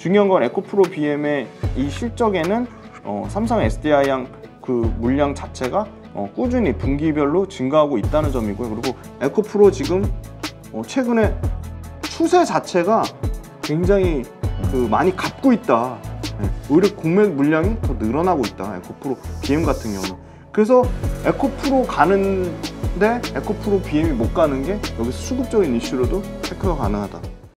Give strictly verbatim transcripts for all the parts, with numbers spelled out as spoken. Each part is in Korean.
중요한 건 에코프로 비엠의 이 실적에는 어, 삼성 에스디아이양 그 물량 자체가 어, 꾸준히 분기별로 증가하고 있다는 점이고요. 그리고 에코프로 지금 어, 최근에 추세 자체가 굉장히 그 많이 갚고 있다. 네. 오히려 공매 물량이 더 늘어나고 있다. 에코프로 비엠 같은 경우는. 그래서 에코프로 가는데 에코프로 비엠이 못 가는 게 여기서 수급적인 이슈로도 체크가 가능하다.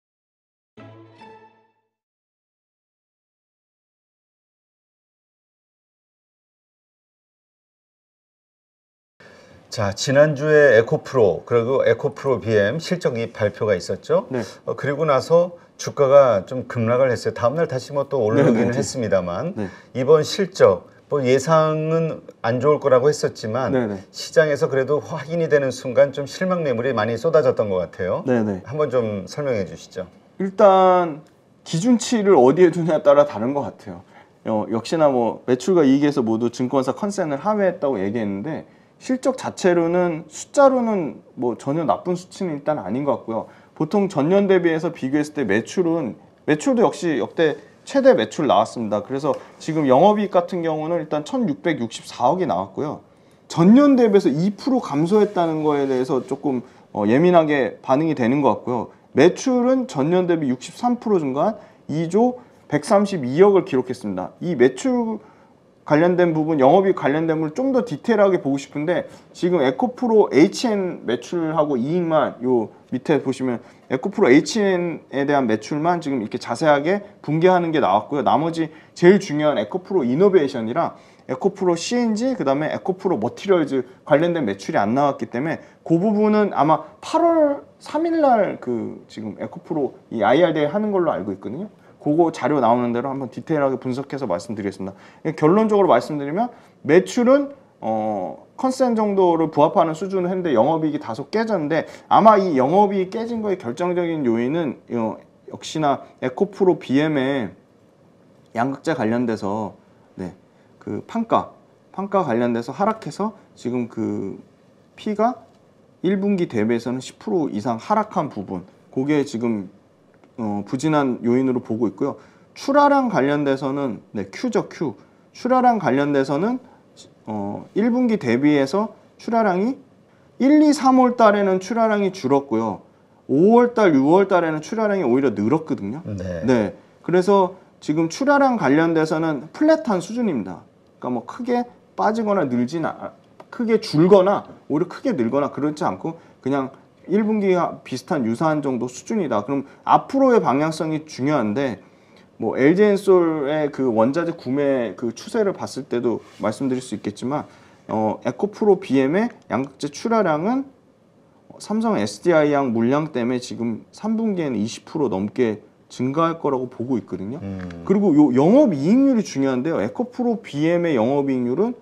자, 지난주에 에코프로 그리고 에코프로 비엠 실적이 발표가 있었죠. 네. 어, 그리고 나서 주가가 좀 급락을 했어요. 다음날 다시 뭐 또 오르기는 네, 네, 네. 했습니다만 네. 이번 실적 뭐 예상은 안 좋을 거라고 했었지만 네, 네. 시장에서 그래도 확인이 되는 순간 좀 실망 매물이 많이 쏟아졌던 것 같아요. 네, 네. 한번 좀 설명해 주시죠. 일단 기준치를 어디에 두냐에 따라 다른 것 같아요. 어, 역시나 뭐 매출과 이익에서 모두 증권사 컨센을 하회했다고 얘기했는데 실적 자체로는 숫자로는 뭐 전혀 나쁜 수치는 일단 아닌 것 같고요. 보통 전년 대비해서 비교했을 때 매출은 매출도 역시 역대 최대 매출 나왔습니다. 그래서 지금 영업이익 같은 경우는 일단 천육백육십사억이 나왔고요. 전년 대비해서 이 퍼센트 감소했다는 거에 대해서 조금 어, 예민하게 반응이 되는 것 같고요. 매출은 전년 대비 육십삼 퍼센트 증가한 이조 백삼십이억을 기록했습니다. 이 매출 관련된 부분, 영업이익 관련된 부분을 좀 더 디테일하게 보고 싶은데 지금 에코프로 에이치엔 매출하고 이익만 요 밑에 보시면 에코프로 에이치엔에 대한 매출만 지금 이렇게 자세하게 분개하는 게 나왔고요. 나머지 제일 중요한 에코프로 이노베이션이랑 에코프로 씨엔지 그다음에 에코프로 머티리얼즈 관련된 매출이 안 나왔기 때문에 그 부분은 아마 팔월 삼일 날 그 지금 에코프로 이 아이알데이 하는 걸로 알고 있거든요. 그거 자료 나오는 대로 한번 디테일하게 분석해서 말씀드리겠습니다. 결론적으로 말씀드리면 매출은 어, 컨센 정도를 부합하는 수준을 했는데 영업이익이 다소 깨졌는데 아마 이 영업이익 깨진 거의 결정적인 요인은 어, 역시나 에코프로 비엠의 양극재 관련돼서 네, 그 판가 판가 관련돼서 하락해서 지금 그 P가 일 분기 대비해서는 십 퍼센트 이상 하락한 부분 그게 지금 어, 부진한 요인으로 보고 있고요. 출하량 관련돼서는 네, Q죠, Q. 출하량 관련돼서는 어, 일 분기 대비해서 출하량이 일, 이, 삼월 달에는 출하량이 줄었고요. 오월 달, 유월 달에는 출하량이 오히려 늘었거든요. 네. 네. 그래서 지금 출하량 관련돼서는 플랫한 수준입니다. 그러니까 뭐 크게 빠지거나 늘진 않, 크게 줄거나 오히려 크게 늘거나 그렇지 않고 그냥 일 분기와 비슷한 유사한 정도 수준이다. 그럼 앞으로의 방향성이 중요한데 뭐 엘지엔솔의 그 원자재 구매 그 추세를 봤을 때도 말씀드릴 수 있겠지만 어, 에코프로 비엠의 양극재 출하량은 삼성 에스디아이양 물량 때문에 지금 삼 분기에는 이십 퍼센트 넘게 증가할 거라고 보고 있거든요. 음. 그리고 요 영업이익률이 중요한데요. 에코프로 비엠의 영업이익률은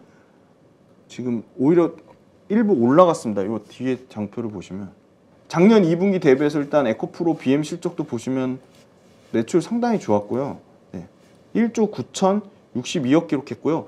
지금 오히려 일부 올라갔습니다. 요 뒤에 장표를 보시면 작년 이 분기 대비해서 일단 에코프로 비엠 실적도 보시면 매출 상당히 좋았고요. 네. 일조 구천육십이억 기록했고요.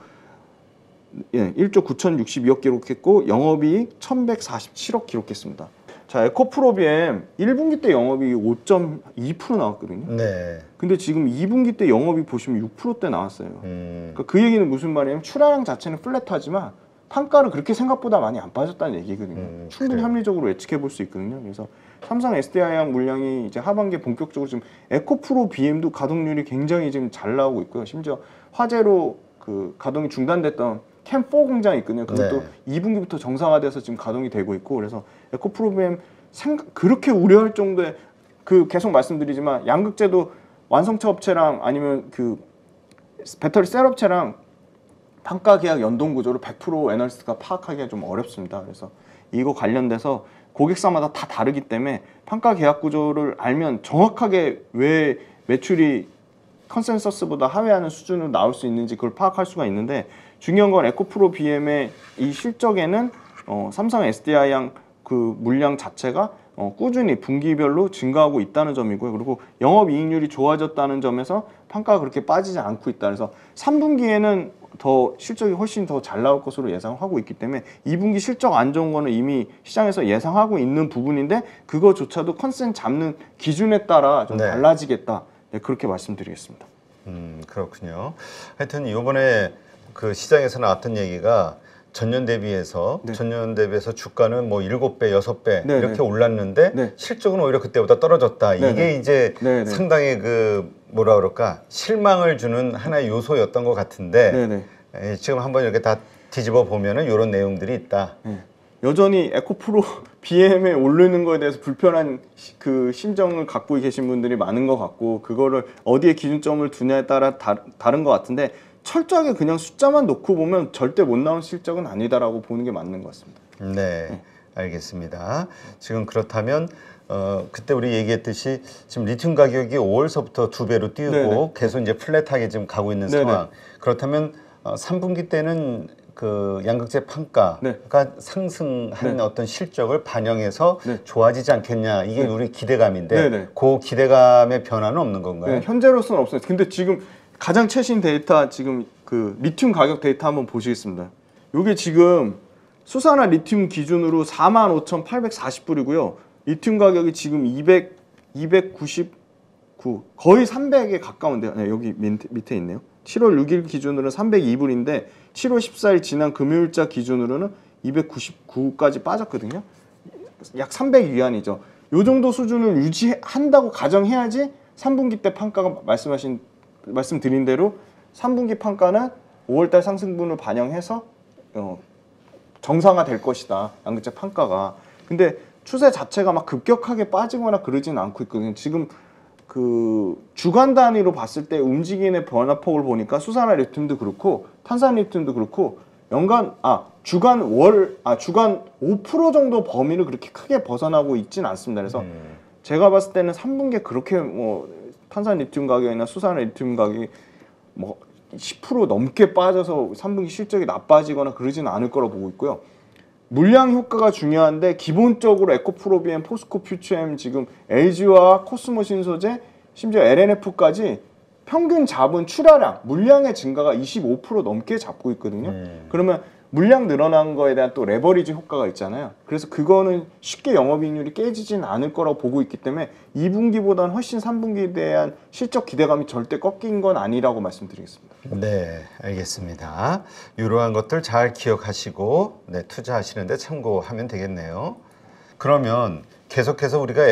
예, 일조 구천육십이억 기록했고 영업이익 천백사십칠억 기록했습니다. 자, 에코프로 비엠 일 분기 때 영업이익 오 점 이 퍼센트 나왔거든요. 네. 근데 지금 이 분기 때 영업이익 보시면 육 퍼센트대 나왔어요. 음. 그러니까 그 얘기는 무슨 말이냐면 출하량 자체는 플랫하지만 판가는 그렇게 생각보다 많이 안 빠졌다는 얘기거든요. 음, 충분히 그래요. 합리적으로 예측해 볼 수 있거든요. 그래서 삼성 에스디아이양 물량이 이제 하반기에 본격적으로 지금 에코프로 비엠도 가동률이 굉장히 지금 잘 나오고 있고요. 심지어 화재로 그 가동이 중단됐던 캠 사 공장이 있거든요. 그것도 네. 이 분기부터 정상화돼서 지금 가동이 되고 있고 그래서 에코프로 비엠 생각 그렇게 우려할 정도의 그 계속 말씀드리지만 양극재도 완성차 업체랑 아니면 그 배터리 셀 업체랑 판가 계약 연동 구조를 백 퍼센트 애널리스트가 파악하기가 좀 어렵습니다. 그래서 이거 관련돼서 고객사마다 다 다르기 때문에 판가 계약 구조를 알면 정확하게 왜 매출이 컨센서스보다 하회하는 수준으로 나올 수 있는지 그걸 파악할 수가 있는데 중요한 건 에코프로 비엠의 이 실적에는 어, 삼성 에스디아이양 그 물량 자체가 어, 꾸준히 분기별로 증가하고 있다는 점이고요. 그리고 영업이익률이 좋아졌다는 점에서 판가가 그렇게 빠지지 않고 있다. 그래서 삼 분기에는 더 실적이 훨씬 더 잘 나올 것으로 예상하고 있기 때문에 이 분기 실적 안 좋은 거는 이미 시장에서 예상하고 있는 부분인데 그거조차도 컨센 잡는 기준에 따라 좀 네. 달라지겠다. 네, 그렇게 말씀드리겠습니다. 음, 그렇군요. 하여튼 이번에 그 시장에서 나왔던 얘기가 전년 대비해서 네. 전년 대비해서 주가는 뭐 일곱 배, 여섯 배 네, 이렇게 네. 올랐는데 네. 실적은 오히려 그때보다 떨어졌다. 네, 이게 네. 이제 네, 네. 상당히 그 뭐라 그럴까 실망을 주는 하나의 요소였던 것 같은데 네, 네. 에, 지금 한번 이렇게 다 뒤집어 보면은 이런 내용들이 있다. 네. 여전히 에코프로 비엠에 오르는 거에 대해서 불편한 시, 그 심정을 갖고 계신 분들이 많은 것 같고 그거를 어디에 기준점을 두냐에 따라 다, 다른 것 같은데 철저하게 그냥 숫자만 놓고 보면 절대 못 나온 실적은 아니다라고 보는 게 맞는 것 같습니다. 네, 네. 알겠습니다. 지금 그렇다면 어, 그때 우리 얘기했듯이 지금 리튬 가격이 오월서부터 두 배로 뛰고 네네. 계속 이제 플랫하게 지금 가고 있는 네네. 상황. 그렇다면 어, 삼 분기 때는 그 양극재 판가가 네. 상승한 네. 어떤 실적을 반영해서 네. 좋아지지 않겠냐 이게 네. 우리 기대감인데 네네. 그 기대감의 변화는 없는 건가요? 네, 현재로서는 없어요. 근데 지금 가장 최신 데이터 지금 그 리튬 가격 데이터 한번 보시겠습니다. 이게 지금 수산화 리튬 기준으로 사만 오천팔백사십 불이고요. 리튬 가격이 지금 이백, 이백구십구 거의 삼백에 가까운데요. 네, 여기 밑에, 밑에 있네요. 칠월 육일 기준으로는 삼백이 불인데 칠월 십사일 지난 금요일자 기준으로는 이백구십구까지 빠졌거든요. 약 삼백 위안이죠. 이 정도 수준을 유지한다고 가정해야지 삼 분기 때 판가가 말씀하신 말씀드린 대로 삼 분기 판가는 오월달 상승분을 반영해서 어, 정상화 될 것이다. 양극재 판가가. 근데 추세 자체가 막 급격하게 빠지거나 그러지는 않고 있거든요. 지금 그 주간 단위로 봤을 때 움직이는 변화폭을 보니까 수산화 리튬도 그렇고 탄산 리튬도 그렇고 연간 아 주간 월 아 주간 오 퍼센트 정도 범위를 그렇게 크게 벗어나고 있지는 않습니다. 그래서 음. 제가 봤을 때는 삼 분기에 그렇게 뭐 탄산 리튬 가격이나 수산화 리튬 가격이 뭐 십 퍼센트 넘게 빠져서 삼 분기 실적이 나빠지거나 그러지는 않을 거라고 보고 있고요. 물량 효과가 중요한데 기본적으로 에코프로비엠, 포스코 퓨처엠 지금 엘지와 코스모 신소재 심지어 엘엔에프까지 평균 잡은 출하량, 물량의 증가가 이십오 퍼센트 넘게 잡고 있거든요. 음. 그러면 물량 늘어난 거에 대한 또 레버리지 효과가 있잖아요. 그래서 그거는 쉽게 영업이익률이 깨지진 않을 거라고 보고 있기 때문에 이 분기보다는 훨씬 삼 분기에 대한 실적 기대감이 절대 꺾인 건 아니라고 말씀드리겠습니다. 네, 알겠습니다. 이러한 것들 잘 기억하시고 네, 투자하시는데 참고하면 되겠네요. 그러면 계속해서 우리가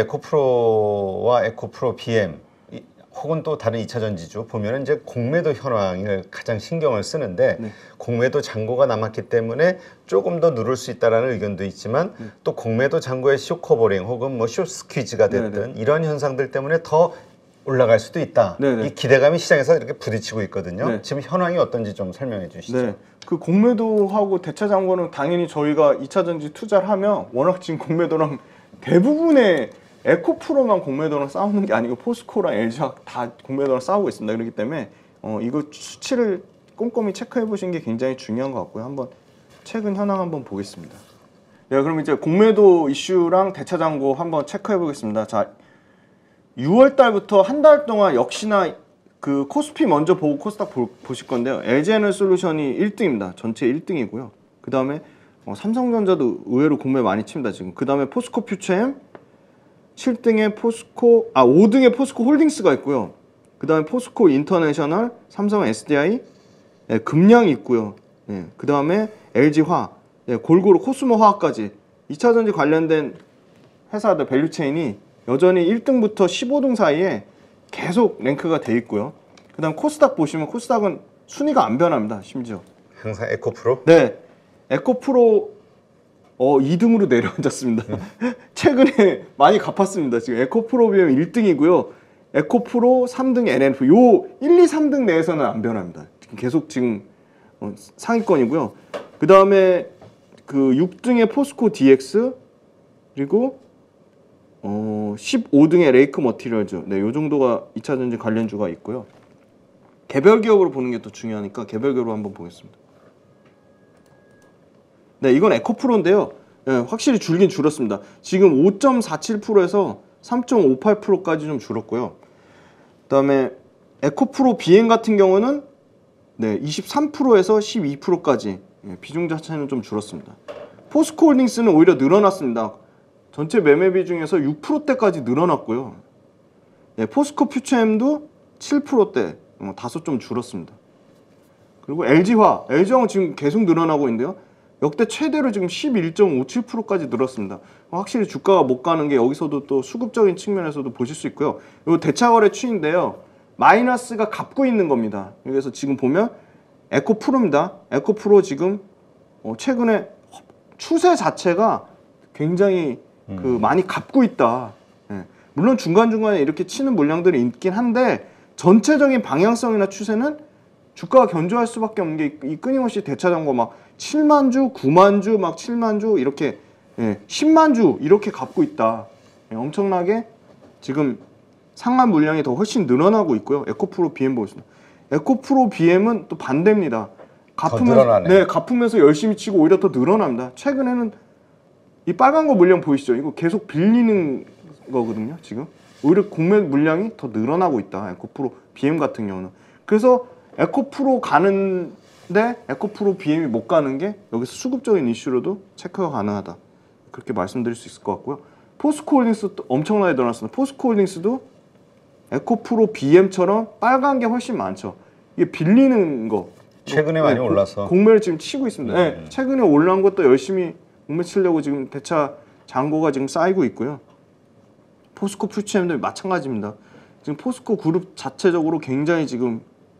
에코프로와 에코프로 비엠 이- 혹은 또 다른 이차 전지주 보면은 이제 공매도 현황을 가장 신경을 쓰는데 네. 공매도 잔고가 남았기 때문에 조금 더 누를 수 있다라는 의견도 있지만 네. 또 공매도 잔고의 숏커버링 혹은 뭐 숏스퀴즈가 네, 됐든 이런 현상들 때문에 더 올라갈 수도 있다. 네, 네. 이 기대감이 시장에서 이렇게 부딪히고 있거든요. 네. 지금 현황이 어떤지 좀 설명해 주시죠. 네. 그 공매도하고 대차 잔고는 당연히 저희가 이차 전지 투자를 하면 워낙 지금 공매도랑 대부분의 에코프로만 공매도랑 싸우는 게 아니고 포스코랑 엘지와 다 공매도랑 싸우고 있습니다. 그렇기 때문에 어, 이거 수치를 꼼꼼히 체크해 보시는 게 굉장히 중요한 것 같고요. 한번 최근 현황 한번 보겠습니다. 네, 그럼 이제 공매도 이슈랑 대차 잔고 한번 체크해 보겠습니다. 자, 유월 달부터 한 달 동안 역시나 그 코스피 먼저 보고 코스닥 보, 보실 건데요. 엘지에너솔루션이 일 등입니다. 전체 일 등이고요. 그 다음에 어, 삼성전자도 의외로 공매 많이 칩니다. 지금 그 다음에 포스코 퓨처엠 칠 등에 포스코 아 오 등에 포스코 홀딩스가 있고요. 그 다음에 포스코 인터내셔널, 삼성 에스디아이, 네, 금량이 있고요. 네, 그 다음에 엘지화, 네, 골고루 코스모 화학까지 이차 전지 관련된 회사들 밸류체인이 여전히 일 등부터 십오 등 사이에 계속 랭크가 돼 있고요. 그 다음 코스닥 보시면 코스닥은 순위가 안 변합니다. 심지어. 항상 에코프로? 네. 에코프로 어, 이 등으로 내려앉았습니다. 최근에 많이 갚았습니다. 지금 에코프로 비엠 일 등이고요. 에코프로 삼 등 엘엔에프. 요 일, 이, 삼 등 내에서는 안 변합니다. 계속 지금 어, 상위권이고요. 그 다음에 그 육 등의 포스코 디엑스 그리고 어, 십오 등의 레이크 머티리얼즈. 네, 요 정도가 이차 전지 관련주가 있고요. 개별 기업으로 보는 게 더 중요하니까 개별 기업으로 한번 보겠습니다. 네, 이건 에코프로인데요. 네, 확실히 줄긴 줄었습니다. 지금 오 점 사칠 퍼센트에서 삼 점 오팔 퍼센트까지 좀 줄었고요. 그다음에 에코프로 비엠 같은 경우는 네, 이십삼 퍼센트에서 십이 퍼센트까지 네, 비중 자체는 좀 줄었습니다. 포스코 홀딩스는 오히려 늘어났습니다. 전체 매매 비중에서 육 퍼센트대까지 늘어났고요. 예, 포스코 퓨처엠도 칠 퍼센트대 어, 다소 좀 줄었습니다. 그리고 엘지화, 엘지화는 지금 계속 늘어나고 있는데요. 역대 최대로 지금 십일 점 오칠 퍼센트까지 늘었습니다. 확실히 주가가 못 가는 게 여기서도 또 수급적인 측면에서도 보실 수 있고요. 이 대차거래 추인데요. 마이너스가 갚고 있는 겁니다. 그래서 지금 보면 에코프로입니다. 에코프로 지금 어, 최근에 추세 자체가 굉장히 음. 그 많이 갚고 있다. 예. 물론 중간중간에 이렇게 치는 물량들이 있긴 한데 전체적인 방향성이나 추세는 주가가 견조할 수밖에 없는 게 이 끊임없이 대차장고 막 칠만 주, 구만 주, 막 칠만 주 이렇게 예, 십만 주 이렇게 갚고 있다. 예, 엄청나게 지금 상한 물량이 더 훨씬 늘어나고 있고요. 에코프로 비엠 보겠습니다. 에코프로 비엠은 또 반대입니다. 갚으면서, 네, 갚으면서 열심히 치고 오히려 더 늘어납니다. 최근에는 이 빨간 거 물량 보이시죠? 이거 계속 빌리는 거거든요. 지금 오히려 공매 물량이 더 늘어나고 있다. 에코프로 비엠 같은 경우는. 그래서 에코프로 가는데 에코프로 비엠이 못 가는 게 여기서 수급적인 이슈로도 체크가 가능하다. 그렇게 말씀드릴 수 있을 것 같고요. 포스코홀딩스도 엄청나게 늘어났습니다. 포스코홀딩스도 에코프로 비엠처럼 빨간 게 훨씬 많죠. 이게 빌리는 거. 최근에 뭐, 많이 네, 올라서 공매를 지금 치고 있습니다. 네. 네, 최근에 올라온 것도 열심히 공매 치려고 지금 대차 잔고가 지금 쌓이고 있고요. 포스코 퓨처엠도 마찬가지입니다. 지금 포스코 그룹 자체적으로 굉장히 지금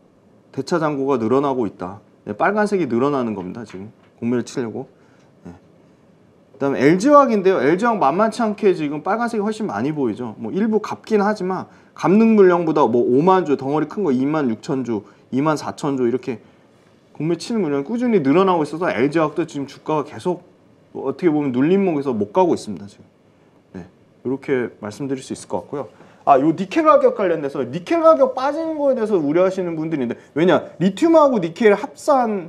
대차 잔고가 늘어나고 있다. 네, 빨간색이 늘어나는 겁니다. 지금 공매를 치려고. 네. 그다음에 엘지화학인데요. 엘지화학 만만치 않게 지금 빨간색이 훨씬 많이 보이죠. 뭐 일부 갚긴 하지만 감능 물량보다 뭐 오만 주 덩어리 큰 거 이만 육천 주, 이만 사천 주 이렇게 공매 치는 물량이 꾸준히 늘어나고 있어서 엘지화학도 지금 주가가 계속 어떻게 보면 눌림목에서 못 가고 있습니다. 지금. 네, 이렇게 말씀드릴 수 있을 것 같고요. 아, 요 니켈 가격 관련돼서 니켈 가격 빠지는 거에 대해서 우려하시는 분들이 있는데 왜냐? 리튬하고 니켈 합산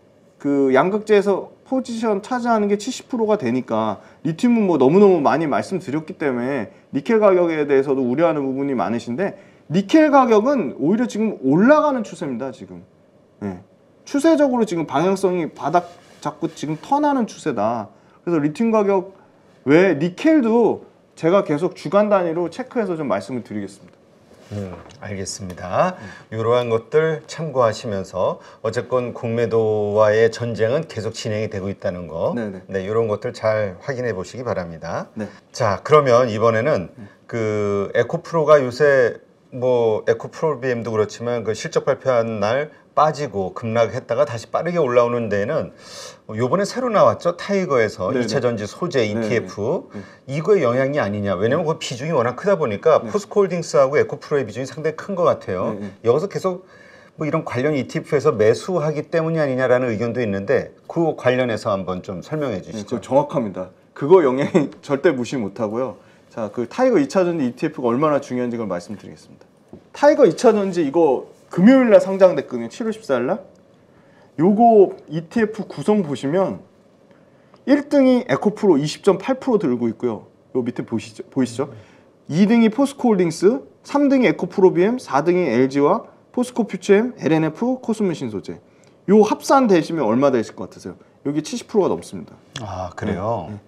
그 양극재에서 포지션 차지하는 게 칠십 퍼센트가 되니까 리튬은 뭐 너무너무 많이 말씀드렸기 때문에 니켈 가격에 대해서도 우려하는 부분이 많으신데 니켈 가격은 오히려 지금 올라가는 추세입니다. 지금. 네. 추세적으로 지금 방향성이 바닥 잡고 지금 턴하는 추세다. 그래서 리튬 가격 외에 니켈도 제가 계속 주간 단위로 체크해서 좀 말씀을 드리겠습니다. 음, 알겠습니다. 음. 이러한 것들 참고하시면서 어쨌건 공매도와의 전쟁은 계속 진행이 되고 있다는 거, 네네. 네, 이런 것들 잘 확인해 보시기 바랍니다. 네. 자, 그러면 이번에는 음. 그 에코프로가 요새 뭐 에코프로 비엠도 그렇지만 그 실적 발표한 날 빠지고 급락했다가 다시 빠르게 올라오는 데에는 요번에 새로 나왔죠. 타이거에서 네네. 이차 전지 소재 이티에프 네네. 이거의 영향이 아니냐. 왜냐면 그 비중이 워낙 크다 보니까 네네. 포스코홀딩스하고 에코프로의 비중이 상당히 큰 것 같아요. 네네. 여기서 계속 뭐 이런 관련 이티에프에서 매수하기 때문이 아니냐라는 의견도 있는데 그 관련해서 한번 좀 설명해 주시죠. 네, 정확합니다. 그거 영향이 절대 무시 못하고요. 자, 그 타이거 이차 전지 이티에프가 얼마나 중요한지 그걸 말씀드리겠습니다. 타이거 이차 전지 이거 금요일날 상장됐거든요. 칠월 십사일 날. 요거 이티에프 구성 보시면 일 등이 에코프로 이십 점 팔 퍼센트 들고 있고요. 요 밑에 보시죠, 보이시죠? 이 등이 포스코홀딩스, 삼 등이 에코프로 비엠, 사 등이 엘지와 포스코 퓨처엠, 엘엔에프, 코스모 신소재. 요 합산 되시면 얼마 되실 것 같으세요? 여기 칠십 퍼센트가 넘습니다. 아, 그래요? 네.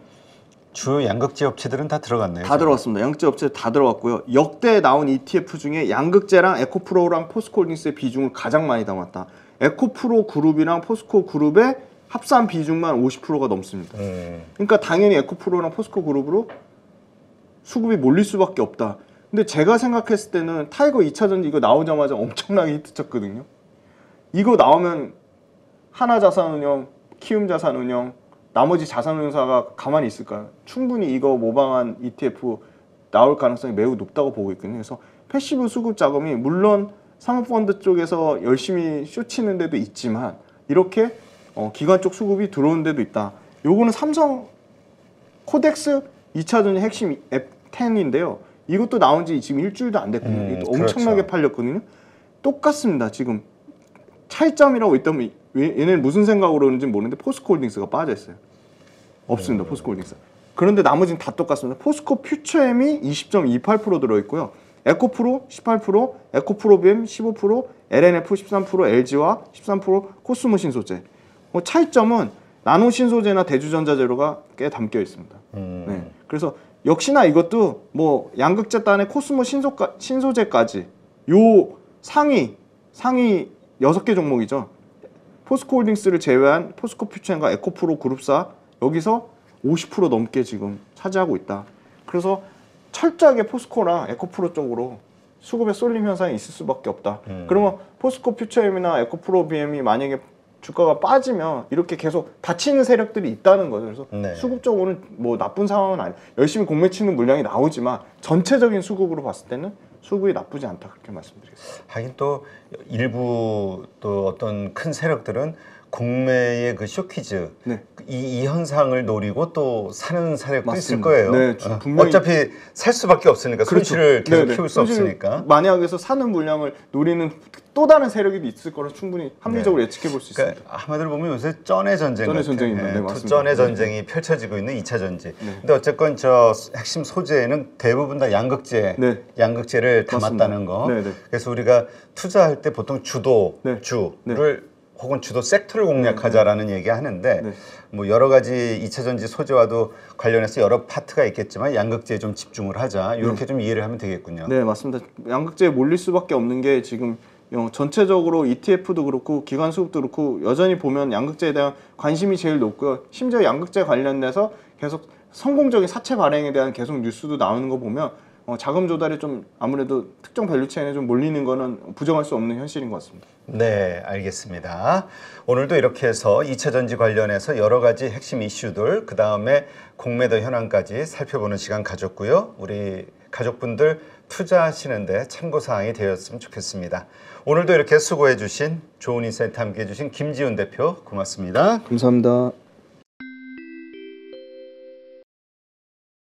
주요 양극재 업체들은 다 들어갔네요. 다 들어갔습니다. 양극재 업체 다 들어갔고요. 역대 나온 이티에프 중에 양극재랑 에코프로랑 포스코홀딩스의 비중을 가장 많이 담았다. 에코프로 그룹이랑 포스코 그룹의 합산 비중만 오십 퍼센트가 넘습니다. 음. 그러니까 당연히 에코프로랑 포스코 그룹으로 수급이 몰릴 수밖에 없다. 근데 제가 생각했을 때는 타이거 이차 전지 이거 나오자마자 엄청나게 히트쳤거든요. 이거 나오면 하나자산운용, 키움자산운용, 나머지 자산운용사가 가만히 있을까요? 충분히 이거 모방한 이티에프 나올 가능성이 매우 높다고 보고 있거든요. 그래서 패시브 수급 자금이 물론 사모펀드 쪽에서 열심히 쇼치는 데도 있지만 이렇게 어, 기관 쪽 수급이 들어오는 데도 있다. 요거는 삼성 코덱스 이차 전지 핵심 앱 텐인데요. 이것도 나온 지 지금 일주일도 안 됐거든요. 음, 이것도 엄청나게 그렇죠. 팔렸거든요. 똑같습니다. 지금 차이점이라고 있다면 얘네는 무슨 생각으로 그러는지 모르는데 포스코홀딩스가 빠져있어요. 없습니다. 음. 포스코홀딩스. 그런데 나머지는 다 똑같습니다. 포스코 퓨처엠이 이십 점 이팔 퍼센트 들어있고요. 에코프로 십팔 퍼센트, 에코프로 비엠 십오 퍼센트, 엘엔에프 십삼 퍼센트, 엘지와 십삼 퍼센트, 코스모 신소재. 뭐 차이점은 나노 신소재나 대주전자 재료가 꽤 담겨 있습니다. 음. 네. 그래서 역시나 이것도 뭐 양극재단의 코스모 신소가, 신소재까지 요 상위 상위 여섯 개 종목이죠. 포스코홀딩스를 제외한 포스코퓨처앤과 에코프로 그룹사 여기서 오십 퍼센트 넘게 지금 차지하고 있다. 그래서 철저하게 포스코랑 에코프로 쪽으로 수급의 쏠림 현상이 있을 수밖에 없다. 음. 그러면 포스코 퓨처엠이나 에코프로 비엠이 만약에 주가가 빠지면 이렇게 계속 닫히는 세력들이 있다는 거죠. 그래서 네. 수급적으로는 뭐 나쁜 상황은 아니에요. 열심히 공매 치는 물량이 나오지만 전체적인 수급으로 봤을 때는 수급이 나쁘지 않다 그렇게 말씀드리겠습니다. 하긴 또 일부 또 어떤 큰 세력들은 공매의 그 쇼키즈 네. 이, 이 현상을 노리고 또 사는 세력도 있을 맞습니다. 거예요. 네, 어. 분명히- 어차피 살 수밖에 없으니까 손실을 계속 네네. 키울 수 손실 없으니까. 만약에서 사는 물량을 노리는 또 다른 세력이 있을 거라 충분히 합리적으로 네. 예측해 볼 수 있습니다. 그러니까 한마디로 보면 요새 쩐의 전쟁 쩐의 같아요. 전쟁입니다. 예, 네, 투- 맞습니다. 쩐의 네. 전쟁이 펼쳐지고 있는 이 차 전지. 네. 근데 어쨌건 저 핵심 소재에는 대부분 다 양극재, 네. 양극재를 맞습니다. 담았다는 거. 네, 네. 그래서 우리가 투자할 때 보통 주도 네. 주를 혹은 주도 섹터를 공략하자라는 얘기 하는데 네. 뭐 여러 가지 이 차 전지 소재와도 관련해서 여러 파트가 있겠지만 양극재에 좀 집중을 하자 이렇게 좀 이해를 하면 되겠군요. 네, 맞습니다. 양극재에 몰릴 수밖에 없는 게 지금 어, 전체적으로 이티에프도 그렇고 기관 수급도 그렇고 여전히 보면 양극재에 대한 관심이 제일 높고요. 심지어 양극재 관련돼서 계속 성공적인 사채 발행에 대한 계속 뉴스도 나오는 거 보면 어, 자금 조달이 좀 아무래도 특정 밸류 체인에 좀 몰리는 거는 부정할 수 없는 현실인 것 같습니다. 네, 알겠습니다. 오늘도 이렇게 해서 이 차 전지 관련해서 여러 가지 핵심 이슈들, 그 다음에 공매도 현황까지 살펴보는 시간 가졌고요. 우리 가족분들 투자하시는데 참고사항이 되었으면 좋겠습니다. 오늘도 이렇게 수고해 주신 좋은 인사이트 함께 해 주신 김지훈 대표 고맙습니다. 감사합니다.